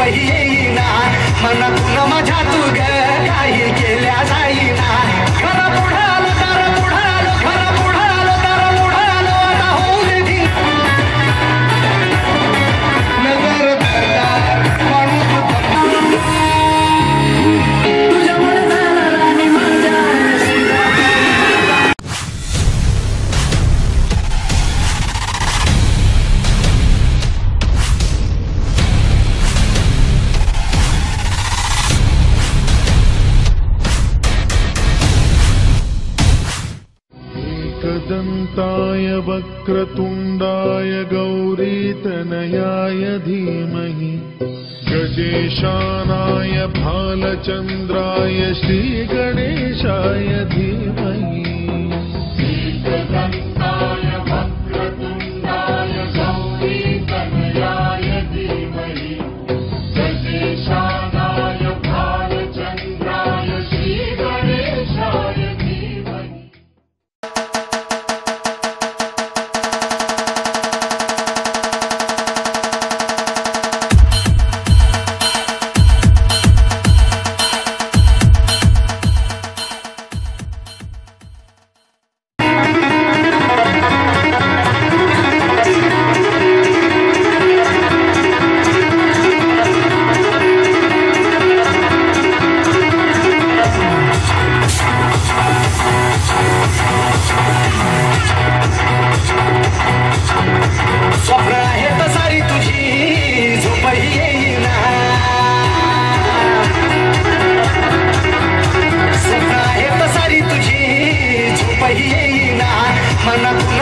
झोपही येईना मनातून माझ्या तू ग काही केल्या जाईना घर पुढालो दार पुढालो घर पुढालो दार पुढालो आता होऊ दे धी नजर धरला माणूस तुझ्यामुळे झाला राणी माझ्या एकदन्ताय वक्रतुण्डाय गौरीतनयाय धीमहि गजेशानाय भालचन्द्राय श्रीगणेशाय धीमहि एकदन्ताय वक्रतुण्डाय गौरीतनयाय धीमहि गजेशानाय भालचन्द्राय श्रीगणेशाय धीमहि। स्वप्न आहेत सारी तुझी झोपही येईना स्वप्न आहेत सारी तुझी झोपही येईना मनातून